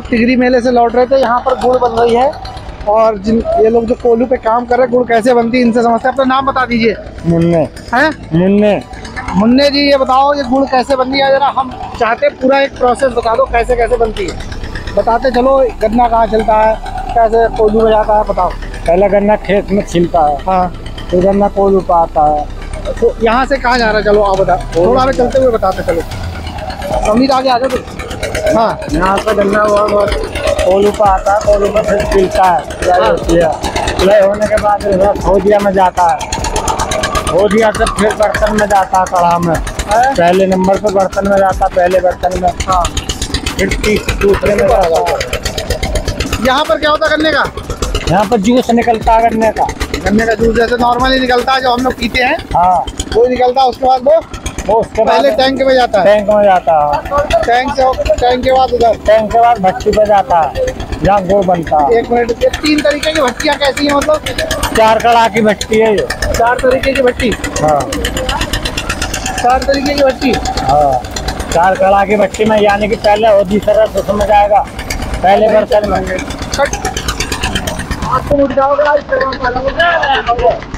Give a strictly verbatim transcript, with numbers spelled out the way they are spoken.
Tigray मेले से लौट रहे थे, यहाँ पर गुड़ बन रही है और जिन ये लोग जो कोल्हू पे काम कर रहे हैं, गुड़ कैसे बनती है इनसे समझते हैं। अपना नाम बता दीजिए। मुन्ने। हैं मुन्ने। मुन्ने जी, ये बताओ ये गुड़ कैसे बनती है, जरा हम चाहते पूरा एक प्रोसेस बता दो कैसे कैसे बनती है। बताते चलो, गन्ना कहाँ चलता है, कैसे कोल्हू में जाता है, बताओ। पहले गन्ना खेत में छिलता है, हाँ, फिर गन्ना कोल्हू पे आता है। तो यहाँ से कहाँ जा रहा है, चलो आप बता, थोड़ा आगे चलते हुए बताते चलो। अमीर आगे आ जाओ। हाँ, यहाँ पे गन्ना हुआ कोल्हू पे आता है, कोल्हू पे फिर छिलता है, सिलाई होने के बाद खोदिया में जाता है, खोदिया से फिर बर्तन में जाता है, कढ़ा में। पहले नंबर पे बर्तन में जाता है, पहले बर्तन में। हाँ, फिर दूसरे में जाता है। यहाँ पर क्या होता है गन्ने का? यहाँ पर जूस निकलता है गन्ने का। गन्ने का जूस जैसे नॉर्मली निकलता है जो हम लोग पीते हैं, हाँ, वो निकलता है। उसके बाद वो वो उसके पहले टैंक में जाता है, टैंक में जाता है, टैंक से टैंक के बाद उधर टैंक के बाद भट्टी पे जाता है, जहाँ गुड़ बनता है। एक मिनट, ये तीन तरीके की भट्टियाँ कैसी हैं, मतलब चार कड़ा की भट्टी है ये। चार तरीके की भट्टी? हाँ, चार तरीके की भट्टी। हाँ, चार कड़ा की भट्टी में, यानी कि पहले होदी सरस उसमें जाएगा, पहले बर्तन में। आपको उठ जाओगे।